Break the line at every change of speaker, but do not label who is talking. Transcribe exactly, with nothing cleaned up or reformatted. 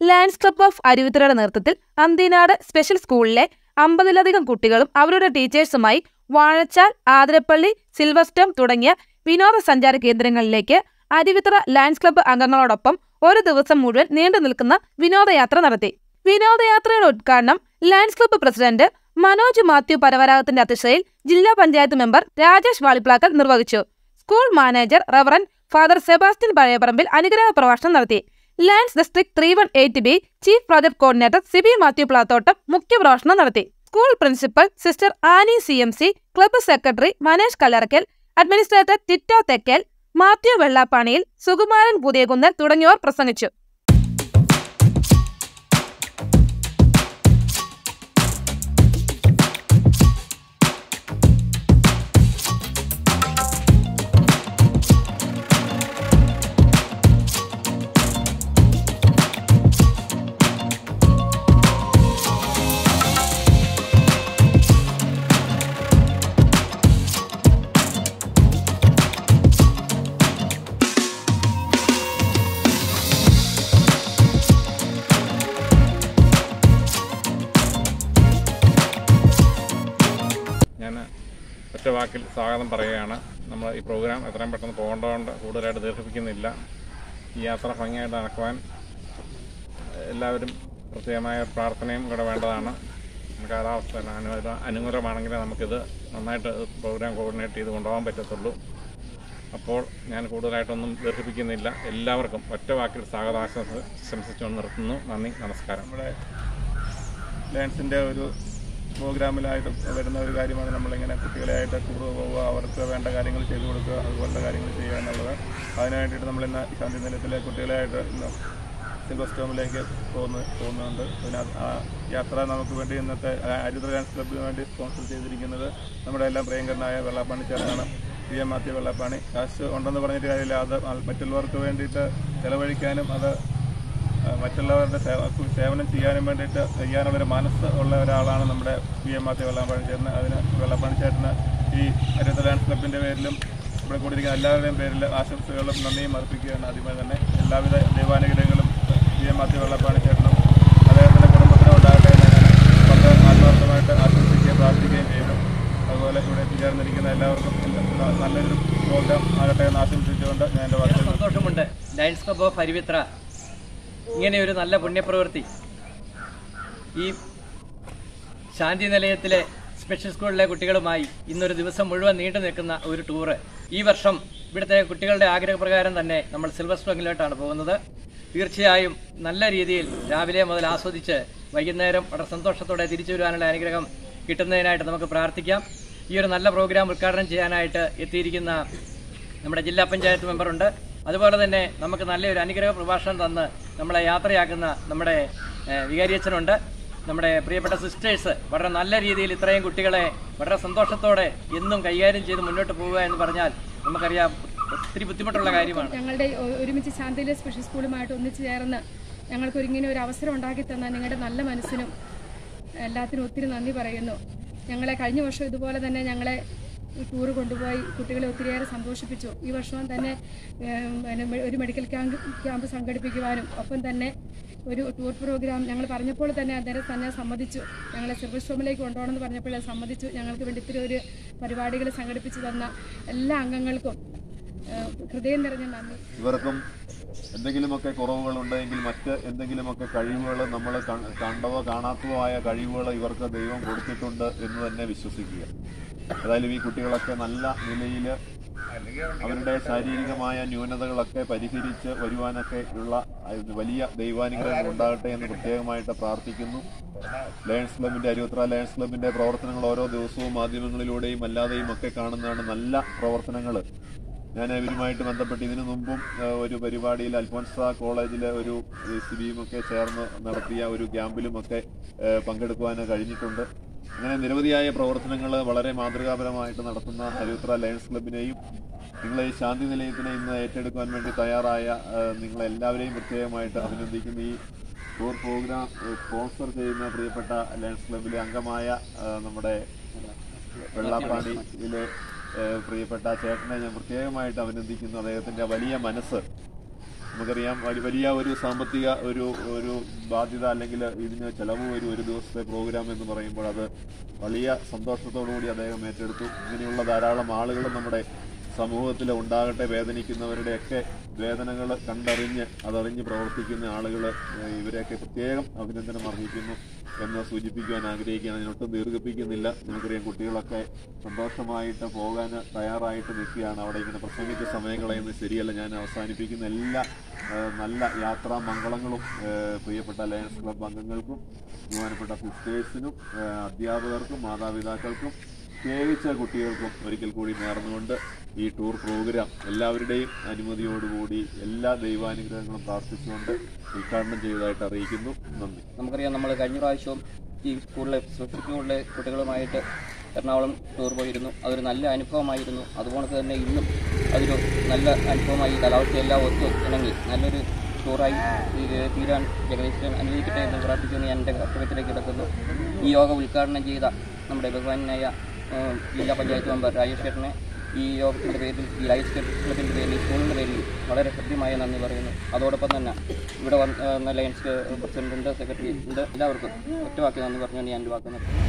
Lions club of അരുവിത്തറയുടെ നേതൃത്വത്തിൽ Anthinad special സ്കൂളിലെ അമ്പതിലധികം കുട്ടികളും അവരുടെ ടീച്ചേഴ്സുമായി വാഴച്ചാൽ, ആതിരപ്പള്ളി, സിൽവർസ്റ്റോം തുടങ്ങിയ വിനോദസഞ്ചാര കേന്ദ്രങ്ങളിലേക്ക് അരുവിത്തറ ലയൺസ് ക്ലബ്ബ് അംഗങ്ങളോടൊപ്പം ഒരു ദിവസം മുഴുവൻ നീണ്ടു നിൽക്കുന്ന വിനോദയാത്ര നടത്തി. വിനോദയാത്രയുടെ ഉദ്ഘാടനം lions club president Manoj Mathew പരവരാഗത്തിന്റെ അധ്യക്ഷതയിൽ ജില്ലാ പഞ്ചായത്ത് മെമ്പർ രാജേഷ് വാളിപ്ലാക്കൽ നിർവഹിച്ചു. School manager reverend father Sebastian Pazhayaparambil അനുഗ്രഹ പ്രഭാഷണം നടത്തി. Lions district three one eight B chief project coordinator Siby Mathew Plathottam മുഖ്യപ്രഭാഷണം നടത്തി. School principal sister Annie C M C, club secretary Manesh Kallarackal, administrator Tito Thekkel, Mathew Vellappaniyil, Sukumaran Puthiyakunnel തുടങ്ങിയവർ പ്രസംഗിച്ചു.
ഒറ്റ വാക്കിൽ സ്വാഗതം പറയുകയാണ്. നമ്മൾ ഈ പ്രോഗ്രാം എത്രയും പെട്ടെന്ന് പോകേണ്ടതുകൊണ്ട് കൂടുതലായിട്ട് ദീർഘിപ്പിക്കുന്നില്ല. ഈ യാത്ര ഭംഗിയായിട്ട് നടക്കുവാൻ എല്ലാവരും പ്രത്യേകമായ പ്രാർത്ഥനയും കൂടെ വേണ്ടതാണ്. കാലാവസ്ഥ അനുകൂല അനുകൂലമാണെങ്കിൽ നമുക്കിത് നന്നായിട്ട് പ്രോഗ്രാം കോർഡിനേറ്റ് ചെയ്ത് കൊണ്ടുപോകാൻ പറ്റത്തുള്ളൂ. അപ്പോൾ ഞാൻ കൂടുതലായിട്ടൊന്നും ദീർഘിപ്പിക്കുന്നില്ല. എല്ലാവർക്കും ഒറ്റ വാക്കിൽ സ്വാഗതം ആശംസിച്ചുകൊണ്ട് നിർത്തുന്നു. നന്ദി, നമസ്കാരം.
നമ്മുടെ ലയൺസിൻ്റെ ഒരു പ്രോഗ്രാമിലായിട്ട് വരുന്ന ഒരു കാര്യമാണ് നമ്മളിങ്ങനെ കുട്ടികളെയായിട്ട് ടൂർ പോവുക, അവർക്ക് വേണ്ട കാര്യങ്ങൾ ചെയ്തു കൊടുക്കുക, അതുപോലുള്ള കാര്യങ്ങൾ ചെയ്യുക എന്നുള്ളത്. അതിനായിട്ട് നമ്മളിന്ന് ശാന്തി നിലയത്തിലെ കുട്ടികളെയായിട്ട് ഇന്ന് സിൽവർസ്റ്റോമിലേക്ക് പോകുന്നു പോകുന്നുണ്ട്. പിന്നെ ആ യാത്ര നമുക്ക് വേണ്ടി ഇന്നത്തെ അരുവിത്തറ ലയൺസ് ക്ലബ്ബിന് വേണ്ടി സ്പോൺസർ ചെയ്തിരിക്കുന്നത് നമ്മുടെ എല്ലാം പ്രിയങ്കരനായ വെള്ളാപ്പാണി ചേട്ടനാണ്. P M Mathew Vellappani. കാശ് ഉണ്ടെന്ന് പറഞ്ഞിട്ട് കാര്യമില്ല, അത് മറ്റുള്ളവർക്ക് വേണ്ടിയിട്ട് ചെലവഴിക്കാനും അത് മറ്റുള്ളവരുടെ സേവനം ചെയ്യാനും വേണ്ടിയിട്ട് ചെയ്യാനുള്ളൊരു മനസ്സ് ഉള്ള ഒരാളാണ് നമ്മുടെ പി എം മാത്യു വെള്ളാപ്പാണി ചേട്ടന്. അതിന് വെള്ളാപ്പാണി ചേട്ടന് ഈ അരുവിത്തറ ലയൺസ് ക്ലബ്ബിൻ്റെ പേരിലും ഇവിടെ കൂടിയിരിക്കുന്ന എല്ലാവരുടെയും പേരിൽ ആശംസകളും നന്ദിയും അർപ്പിക്കുകയാണ്. ആദ്യമേ തന്നെ എല്ലാവിധ ദൈവാനുഗ്രഹങ്ങളും പി എം മാത്യു വെള്ളാപ്പാണി ചേട്ടനും അദ്ദേഹത്തിൻ്റെ കുടുംബത്തിനും ഉണ്ടാകട്ടെ എന്ന് വളരെ ആത്മാർത്ഥമായിട്ട് ആശംസിക്കുകയും പ്രാർത്ഥിക്കുകയും ചെയ്തു. അതുപോലെ ഇവിടെ എത്തിച്ചേർന്നിരിക്കുന്ന എല്ലാവർക്കും നല്ലൊരു പ്രോഗ്രാം ആകട്ടെ എന്ന് ആശംസിച്ചുകൊണ്ട് ഞാൻ എൻ്റെ വാർത്ത
സന്തോഷമുണ്ട്. ലയൺസ് ക്ലബ്ബ് ഓഫ് അരുവിത്തറ ഇങ്ങനെയൊരു നല്ല പുണ്യപ്രവൃത്തി ഈ ശാന്തി നിലയത്തിലെ സ്പെഷ്യൽ സ്കൂളിലെ കുട്ടികളുമായി ഇന്നൊരു ദിവസം മുഴുവൻ നീണ്ടു നിൽക്കുന്ന ഒരു ടൂറ്. ഈ വർഷം ഇവിടുത്തെ കുട്ടികളുടെ ആഗ്രഹപ്രകാരം തന്നെ നമ്മൾ സിൽവർസ്റ്റോമിലോട്ടാണ് പോകുന്നത്. തീർച്ചയായും നല്ല രീതിയിൽ രാവിലെ മുതൽ ആസ്വദിച്ച് വൈകുന്നേരം വളരെ സന്തോഷത്തോടെ തിരിച്ചു വരുവാനുള്ള അനുഗ്രഹം കിട്ടുന്നതിനായിട്ട് നമുക്ക് പ്രാർത്ഥിക്കാം. ഈ ഒരു നല്ല പ്രോഗ്രാം ഉദ്ഘാടനം ചെയ്യാനായിട്ട് എത്തിയിരിക്കുന്ന നമ്മുടെ ജില്ലാ പഞ്ചായത്ത് മെമ്പറുണ്ട്. അതുപോലെ തന്നെ നമുക്ക് നല്ലൊരു അനുഗ്രഹ പ്രഭാഷണം തന്ന് നമ്മളെ യാത്രയാക്കുന്ന നമ്മുടെ വികാരിയച്ഛനുണ്ട്. നമ്മുടെ പ്രിയപ്പെട്ട സിസ്റ്റേഴ്സ് വളരെ നല്ല രീതിയിൽ ഇത്രയും കുട്ടികളെ വളരെ സന്തോഷത്തോടെ എന്നും കൈകാര്യം ചെയ്ത് മുന്നോട്ട് പോവുക എന്ന് പറഞ്ഞാൽ നമുക്കറിയാം ഒത്തിരി ബുദ്ധിമുട്ടുള്ള കാര്യമാണ്.
ഞങ്ങളുടെ ഒരുമിച്ച് ശാന്തിയിലെ സ്പെഷ്യൽ സ്കൂളുമായിട്ട് ഒന്നിച്ചു ചേർന്ന് ഞങ്ങൾക്ക് ഇങ്ങനെ ഒരു അവസരം ഉണ്ടാക്കി തന്ന നിങ്ങളുടെ നല്ല മനസ്സിനും എല്ലാത്തിനും ഒത്തിരി നന്ദി പറയുന്നു. ഞങ്ങളെ കഴിഞ്ഞ വർഷം ഇതുപോലെ തന്നെ ഞങ്ങളെ ടൂർ കൊണ്ടുപോയി കുട്ടികളെ ഒത്തിരിയേറെ സന്തോഷിപ്പിച്ചു. ഈ വർഷവും തന്നെ ഒരു മെഡിക്കൽ ക്യാമ്പ് ക്യാമ്പ് സംഘടിപ്പിക്കുവാനും ഒപ്പം തന്നെ ഒരു ടൂർ പ്രോഗ്രാം ഞങ്ങൾ പറഞ്ഞപ്പോൾ തന്നെ അദ്ദേഹം തന്നെ സമ്മതിച്ചു. ഞങ്ങളെ സിൽവർസ്റ്റോമിലേക്ക് കൊണ്ടുപോകണമെന്ന് പറഞ്ഞപ്പോൾ സമ്മതിച്ചു. ഞങ്ങൾക്ക് വേണ്ടി ഇത്തിരി ഒരു പരിപാടികൾ സംഘടിപ്പിച്ചു തന്ന എല്ലാ അംഗങ്ങൾക്കും ഹൃദയം നിറഞ്ഞ നന്ദി.
ഇവർക്കും എന്തെങ്കിലുമൊക്കെ കുറവുകളുണ്ടെങ്കിൽ മറ്റ് എന്തെങ്കിലുമൊക്കെ കഴിവുകൾ നമ്മൾ കണ്ടതോ കാണാത്തതോ ആയ കഴിവുകൾ ഇവർക്ക് ദൈവം കൊടുത്തിട്ടുണ്ട് എന്ന് തന്നെ വിശ്വസിക്കുക. ഏതായാലും ഈ കുട്ടികളൊക്കെ നല്ല നിലയിൽ അവരുടെ ശാരീരികമായ ന്യൂനതകളൊക്കെ പരിഹരിച്ച് വരുവാനൊക്കെ ഉള്ള വലിയ ദൈവാനുഗ്രഹം ഉണ്ടാകട്ടെ എന്ന് പ്രത്യേകമായിട്ട് പ്രാർത്ഥിക്കുന്നു. ലയൺസ് ക്ലബിൻ്റെ അരുവിത്തറ ലയൺസ് ക്ലബിൻ്റെ പ്രവർത്തനങ്ങൾ ഓരോ ദിവസവും മാധ്യമങ്ങളിലൂടെയും അല്ലാതെയും ഒക്കെ കാണുന്നതാണ് നല്ല പ്രവർത്തനങ്ങൾ. ഞാൻ ഇവരുമായിട്ട് ബന്ധപ്പെട്ട് ഇതിനു മുമ്പും ഒരു പരിപാടിയിൽ അൽഫോൻസ കോളേജിലെ ഒരു സിബിയുമൊക്കെ ചേർന്ന് നടത്തിയ ഒരു ക്യാമ്പിലുമൊക്കെ പങ്കെടുക്കുവാൻ കഴിഞ്ഞിട്ടുണ്ട്. അങ്ങനെ നിരവധിയായ പ്രവർത്തനങ്ങൾ വളരെ മാതൃകാപരമായിട്ട് നടത്തുന്ന അരുവിത്തറ ലയൺസ് ക്ലബിനെയും നിങ്ങളെ ഈ ശാന്തി നിലയത്തിനെ ഇന്ന് ഏറ്റെടുക്കുവാൻ വേണ്ടി തയ്യാറായ നിങ്ങളെല്ലാവരെയും പ്രത്യേകമായിട്ട് അഭിനന്ദിക്കുന്നു. ഈ ടൂർ പ്രോഗ്രാം സ്പോൺസർ ചെയ്യുന്ന പ്രിയപ്പെട്ട ലയൺസ് ക്ലബിലെ അംഗമായ നമ്മുടെ വെള്ളാപ്പാടിയിലെ പ്രിയപ്പെട്ട ചേട്ടനെ ഞാൻ പ്രത്യേകമായിട്ട് അഭിനന്ദിക്കുന്നു. അദ്ദേഹത്തിൻ്റെ വലിയ മനസ്സ് നമുക്കറിയാം വലിയ ഒരു സാമ്പത്തിക ഒരു ഒരു ബാധ്യത അല്ലെങ്കിൽ ഇതിന് ചിലവ് വരും ഒരു ദിവസത്തെ പ്രോഗ്രാം എന്ന് പറയുമ്പോൾ അത് വലിയ സന്തോഷത്തോടു കൂടി അദ്ദേഹം ഏറ്റെടുത്തു. ഇങ്ങനെയുള്ള ധാരാളം ആളുകൾ നമ്മുടെ സമൂഹത്തിൽ ഉണ്ടാകട്ടെ. വേദനിക്കുന്നവരുടെയൊക്കെ വേദനകൾ കണ്ടറിഞ്ഞ് അതറിഞ്ഞ് പ്രവർത്തിക്കുന്ന ആളുകൾ, ഇവരെയൊക്കെ പ്രത്യേകം അഭിനന്ദനം അർഹിക്കുന്നു എന്ന് സൂചിപ്പിക്കുവാൻ ആഗ്രഹിക്കുകയാണ്. അതിനൊട്ടും ദീർഘിപ്പിക്കുന്നില്ല. നമുക്കറിയാം കുട്ടികളൊക്കെ സന്തോഷമായിട്ട് പോകാൻ തയ്യാറായിട്ട് നിൽക്കുകയാണ്. അവിടെ ഇങ്ങനെ പ്രസംഗിച്ച സമയം കളയുന്നത് ശരിയല്ല. ഞാൻ അവസാനിപ്പിക്കുന്ന എല്ലാ നല്ല യാത്രാ മംഗളങ്ങളും പ്രിയപ്പെട്ട ലയൺസ് ക്ലബ് അംഗങ്ങൾക്കും ബഹുമാനപ്പെട്ട സിസ്റ്റേഴ്സിനും അധ്യാപകർക്കും മാതാപിതാക്കൾക്കും പ്രത്യേകിച്ച് കുട്ടികൾക്കും ഒരിക്കൽ കൂടി നേർന്നുകൊണ്ട് ഈ ടൂർ പ്രോഗ്രാം എല്ലാവരുടെയും അനുമതിയോടുകൂടി എല്ലാ ദൈവാനുഗ്രഹങ്ങളും പ്രാർത്ഥിച്ചുകൊണ്ട് ഉദ്ഘാടനം ചെയ്തതായിട്ട് അറിയിക്കുന്നു. നന്ദി.
നമുക്കറിയാം, നമ്മൾ കഴിഞ്ഞ പ്രാവശ്യവും ഈ സ്കൂളിലെ സ്പെഷ്യൽ സ്കൂളിലെ കുട്ടികളുമായിട്ട് എറണാകുളം ടൂർ പോയിരുന്നു. അതൊരു നല്ല അനുഭവമായിരുന്നു. അതുപോലെ തന്നെ ഇന്നും അതൊരു നല്ല അനുഭവമായി. കാലാവസ്ഥയെല്ലാം ഒത്തു ഇണങ്ങി നല്ലൊരു ടൂറായി തീരാൻ ജഗദീശ്വരൻ അനുവദിക്കട്ടെ എന്ന് പ്രാർത്ഥിച്ചുകൊണ്ട് ഞാൻ എൻ്റെ കർത്തവ്യത്തിലേക്ക് കിടക്കുന്നു. ഈ യോഗ ഉദ്ഘാടനം ചെയ്ത നമ്മുടെ ബഹുമാനായ ജില്ലാ പഞ്ചായത്ത് മെമ്പർ രാജേശ്വരനെ ഈ യോഗത്തിൻ്റെ പേരിൽ, ഈ ലൈഫ് ക്ലബിൻ്റെ പേരിൽ, സ്കൂളിൻ്റെ പേരിൽ വളരെ ഹൃദ്യമായ നന്ദി പറയുന്നു. അതോടൊപ്പം തന്നെ ഇവിടെ വന്ന ലയൺസ് പ്രസിഡന്റ് ഉണ്ട്, സെക്രട്ടറി ഉണ്ട്, എല്ലാവർക്കും ഒറ്റവാക്കി നന്ദി പറഞ്ഞുകൊണ്ട് ഞാൻ വാക്കുന്നു.